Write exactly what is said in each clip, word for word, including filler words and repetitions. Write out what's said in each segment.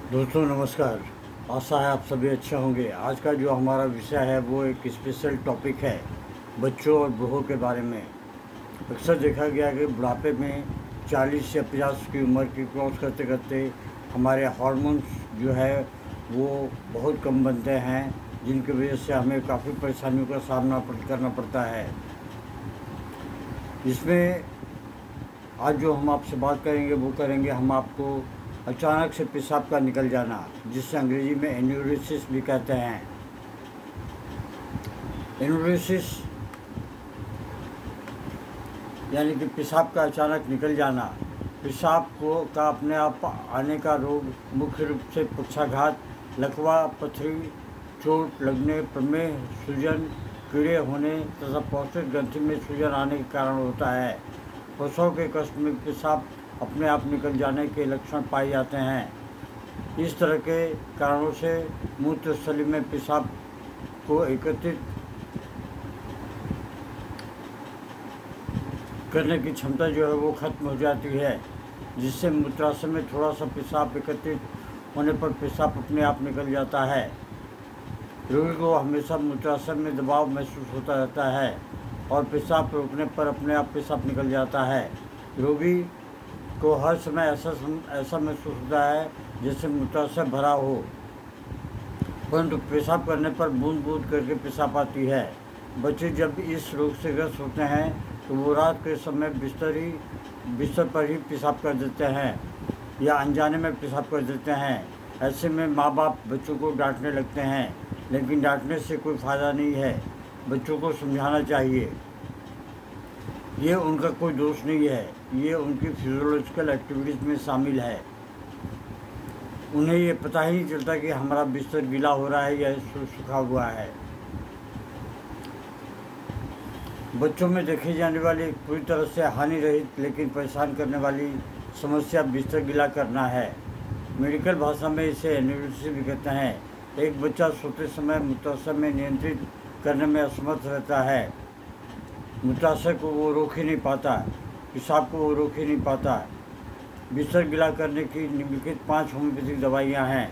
दोस्तों नमस्कार। आशा है आप सभी अच्छे होंगे। आज का जो हमारा विषय है वो एक स्पेशल टॉपिक है, बच्चों और बूढ़ों के बारे में। अक्सर देखा गया कि बुढ़ापे में चालीस या पचास की उम्र की क्रॉस करते करते हमारे हार्मोन्स जो है वो बहुत कम बनते हैं, जिनकी वजह से हमें काफ़ी परेशानियों का सामना करना पड़ता है। इसमें आज जो हम आपसे बात करेंगे वो करेंगे हम आपको अचानक से पेशाब का निकल जाना, जिससे अंग्रेजी में एन्यूरेसिस भी कहते हैं। एन्यूरेसिस यानी कि पेशाब का अचानक निकल जाना। पेशाब को का अपने आप आने का रोग मुख्य रूप से पक्षाघात, लकवा, पथरी, चोट लगने, प्रमेह, सूजन, कीड़े होने तथा पौष्टिक ग्रंथि में सूजन आने के कारण होता है। प्रसव के कष्ट में पेशाब अपने आप निकल जाने के लक्षण पाए जाते हैं। इस तरह के कारणों से मूत्रस्थली में पेशाब को एकत्रित करने की क्षमता जो है वो खत्म हो जाती है, जिससे मूत्राशय में थोड़ा सा पेशाब एकत्रित होने पर पेशाब अपने आप निकल जाता है। रोगी को हमेशा मूत्राशय में दबाव महसूस होता रहता है और पेशाब रोकने पर अपने आप पेशाब निकल जाता है। रोगी को हर समय ऐसा ऐसा महसूस होता है जैसे मूत्राशय भरा हो, परंतु पेशाब करने पर बूंद बूंद करके पेशाब आती है। बच्चे जब इस रोग से ग्रस्त होते हैं तो वो रात के समय बिस्तर ही बिस्तर पर ही पेशाब कर देते हैं या अनजाने में पेशाब कर देते हैं। ऐसे में माँ बाप बच्चों को डांटने लगते हैं, लेकिन डांटने से कोई फ़ायदा नहीं है। बच्चों को समझाना चाहिए ये उनका कोई दोष नहीं है, ये उनकी फिजियोलॉजिकल एक्टिविटीज़ में शामिल है। उन्हें ये पता ही नहीं चलता कि हमारा बिस्तर गीला हो रहा है या सूखा हुआ है। बच्चों में देखी जाने वाली पूरी तरह से हानि रहित लेकिन परेशान करने वाली समस्या बिस्तर गीला करना है। मेडिकल भाषा में इसे एन्यूरेसिस भी कहते हैं। एक बच्चा सोते समय मूत्राशय में नियंत्रित करने में असमर्थ रहता है। मूत्राशय को वो रोक ही नहीं पाता, पेशाब को वो रोक ही नहीं पाता। बिस्तर गीला करने की निम्नलिखित पांच होम्योपैथिक दवाइयाँ हैं।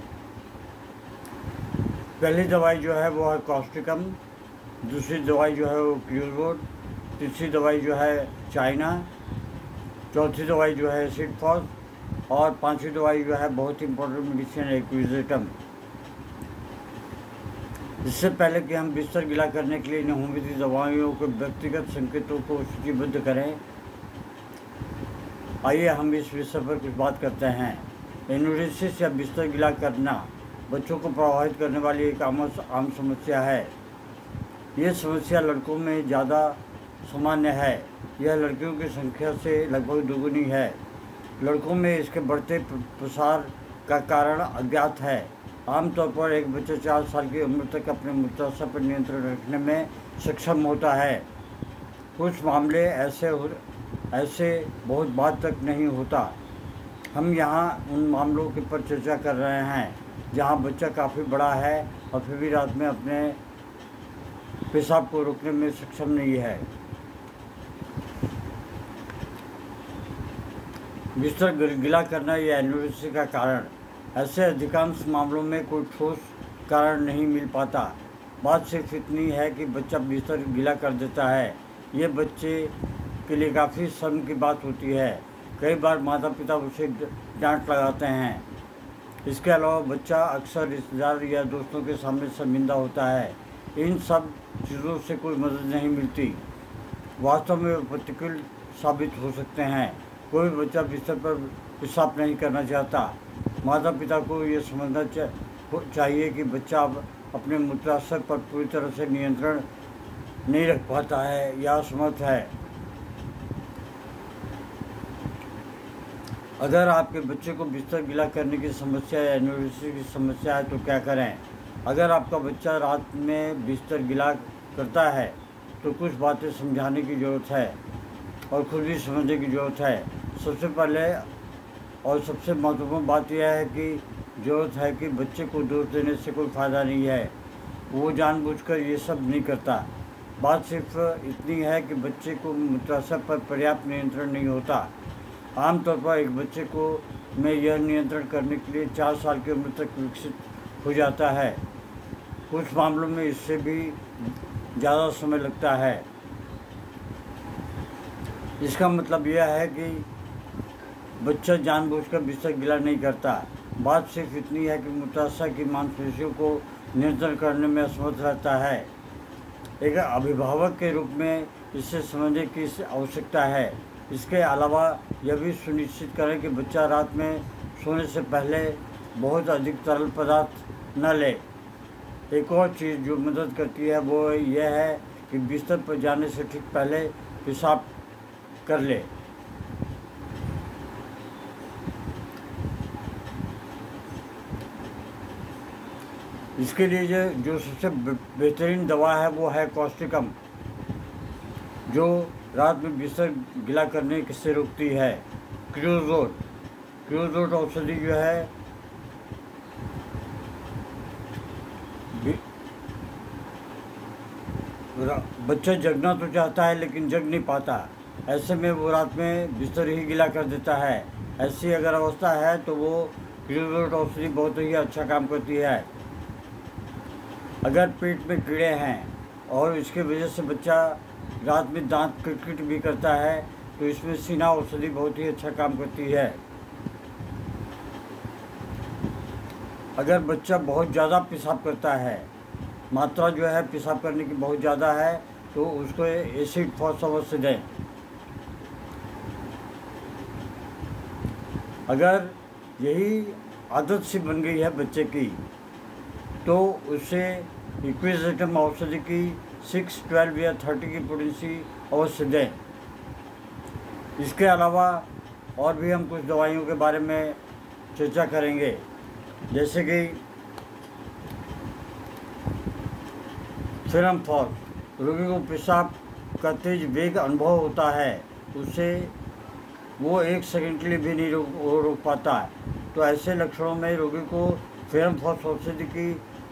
पहली दवाई जो है वो है कॉस्टिकम, दूसरी दवाई जो है वो क्यूरवोड, तीसरी दवाई जो है चाइना, चौथी दवाई जो है सिडफॉस और पांचवी दवाई जो है बहुत ही इंपॉर्टेंट मेडिसिन है एक्विजिटम। इससे पहले कि हम बिस्तर गीला करने के लिए इन होम्योपैथिक दवाइयों के व्यक्तिगत संकेतों को सूचीबद्ध करें, आइए हम इस विषय पर कुछ बात करते हैं। एन्यूरेसिस या बिस्तर गीला करना बच्चों को प्रभावित करने वाली एक आम आम समस्या है। ये समस्या लड़कों में ज़्यादा सामान्य है। यह लड़कियों की संख्या से लगभग दोगुनी है। लड़कों में इसके बढ़ते प्रसार का कारण अज्ञात है। आमतौर पर एक बच्चा चार साल की उम्र तक अपने मूत्राशय पर नियंत्रण रखने में सक्षम होता है। कुछ मामले ऐसे ऐसे बहुत बाद तक नहीं होता। हम यहाँ उन मामलों के पर चर्चा कर रहे हैं जहाँ बच्चा काफ़ी बड़ा है और फिर भी रात में अपने पेशाब को रोकने में सक्षम नहीं है। बिस्तर गीला करना या एन्यूरेसिस का कारण, ऐसे अधिकांश मामलों में कोई ठोस कारण नहीं मिल पाता। बात सिर्फ इतनी है कि बच्चा बिस्तर गीला कर देता है। ये बच्चे के लिए काफ़ी शर्म की बात होती है। कई बार माता पिता उसे डांट लगाते हैं। इसके अलावा बच्चा अक्सर रिश्तेदार या दोस्तों के सामने शर्मिंदा होता है। इन सब चीज़ों से कोई मदद नहीं मिलती। वास्तव में वे प्रतिकूल साबित हो सकते हैं। कोई बच्चा बिस्तर पर पेशाब नहीं करना चाहता। माता पिता को ये समझना चा, चाहिए कि बच्चा अपने मूत्राशय पर पूरी तरह से नियंत्रण नहीं रख पाता है या असमर्थ है। अगर आपके बच्चे को बिस्तर गीला करने की समस्या या एन्यूरेसिस की समस्या है तो क्या करें? अगर आपका बच्चा रात में बिस्तर गीला करता है तो कुछ बातें समझाने की ज़रूरत है और खुद भी समझने की ज़रूरत है। सबसे पहले और सबसे महत्वपूर्ण बात यह है कि ज़रूरत है कि बच्चे को दोष देने से कोई फ़ायदा नहीं है। वो जानबूझकर ये सब नहीं करता। बात सिर्फ इतनी है कि बच्चे को मूत्राशय पर पर्याप्त नियंत्रण नहीं होता। आमतौर पर एक बच्चे को में यह नियंत्रण करने के लिए चार साल की उम्र तक विकसित हो जाता है। कुछ मामलों में इससे भी ज़्यादा समय लगता है। इसका मतलब यह है कि बच्चा जानबूझकर बिस्तर गीला नहीं करता। बात सिर्फ इतनी है कि मूत्राशय की मांसपेशियों को नियंत्रण करने में असमर्थ रहता है। एक अभिभावक के रूप में इसे समझने की आवश्यकता है। इसके अलावा यह भी सुनिश्चित करें कि बच्चा रात में सोने से पहले बहुत अधिक तरल पदार्थ न ले। एक और चीज़ जो मदद करती है वो यह है कि बिस्तर पर जाने से ठीक पहले पेशाब कर ले। इसके लिए जो जो सबसे बेहतरीन दवा है वो है कॉस्टिकम, जो रात में बिस्तर गीला करने से रोकती है। क्रियोजोट क्रियोजोट औषधि जो है बच्चा जगना तो चाहता है लेकिन जग नहीं पाता, ऐसे में वो रात में बिस्तर ही गीला कर देता है। ऐसी अगर अवस्था है तो वो क्रियोजोट औषधि बहुत ही अच्छा काम करती है। अगर पेट में कीड़े हैं और इसके वजह से बच्चा रात में दांत किटकिट भी करता है तो इसमें सीना औषधि बहुत ही अच्छा काम करती है। अगर बच्चा बहुत ज़्यादा पेशाब करता है, मात्रा जो है पेशाब करने की बहुत ज़्यादा है, तो उसको एसिड फॉस अवश्य दें। अगर यही आदत सी बन गई है बच्चे की तो उसे इक्विजेटम औषधि की सिक्स ट्वेल्व या थर्टी की पोटेंसी अवश्य दें। इसके अलावा और भी हम कुछ दवाइयों के बारे में चर्चा करेंगे, जैसे कि सीरम फॉस। रोगी को पेशाब का तेज वेग अनुभव होता है, उससे वो एक सेकंड के लिए भी नहीं रोक रोक पाता है। तो ऐसे लक्षणों में रोगी को सीरम फॉस औषधि की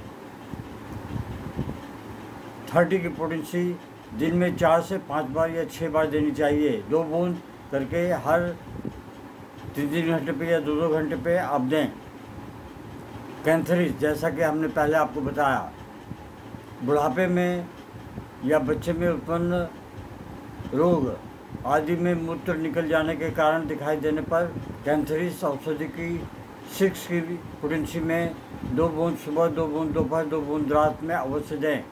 थर्टी की पोटेंसी दिन में चार से पाँच बार या छः बार देनी चाहिए। दो बूंद करके हर तीन तीन घंटे पे या दो दो घंटे पे आप दें। कैंथरीज, जैसा कि हमने पहले आपको बताया, बुढ़ापे में या बच्चे में उत्पन्न रोग आदि में मूत्र निकल जाने के कारण दिखाई देने पर कैंथरीज औषधि की सिक्स की पोटेंसी में दो बूंद सुबह, दो बूंद दोपहर, दो बूंद रात में अवश्य दें।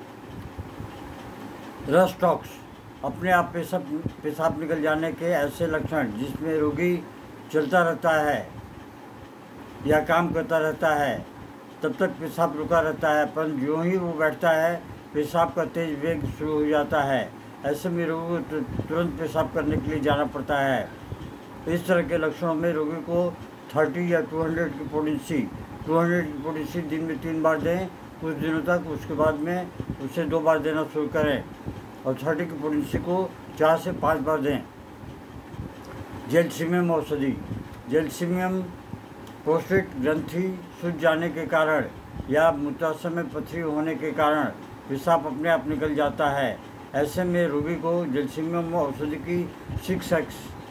रस्टॉक्स, अपने आप पेशाब पेशाब निकल जाने के ऐसे लक्षण जिसमें रोगी चलता रहता है या काम करता रहता है, तब तक पेशाब रुका रहता है, पर जो ही वो बैठता है पेशाब का तेज वेग शुरू हो जाता है। ऐसे में रोगी को तुरंत पेशाब करने के लिए जाना पड़ता है। इस तरह के लक्षणों में रोगी को थर्टी या टू हंड्रेड की पोटेंसी टू हंड्रेड की पोटेंसी दिन में तीन बार दें कुछ दिनों तक। उसके बाद में उसे दो बार देना शुरू करें और थर्टी की पोटेंसी को चार से पाँच बार दें। जेल्सिमियम औषधि। जेल्सिमियम प्रोस्टेट ग्रंथि सूज जाने के कारण या मूत्राशय में पथरी होने के कारण पेशाब अपने आप निकल जाता है। ऐसे में रोगी को जेल्सिमियम औषधि की सिक्स एक्स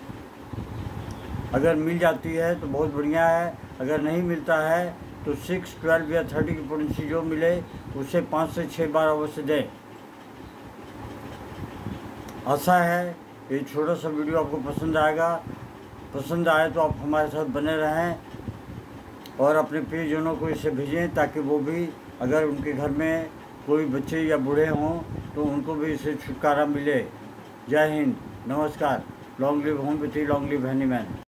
अगर मिल जाती है तो बहुत बढ़िया है। अगर नहीं मिलता है तो सिक्स ट्वेल्व या थर्टी की पोटेंसी जो मिले उसे पाँच से छः बार अवश्य दें। आशा है ये छोटा सा वीडियो आपको पसंद आएगा। पसंद आए तो आप हमारे साथ बने रहें और अपने प्रियजनों को इसे भेजें ताकि वो भी, अगर उनके घर में कोई बच्चे या बूढ़े हों तो उनको भी इससे छुटकारा मिले। जय हिंद, नमस्कार। Long live homeopathy, long live Hahnemann.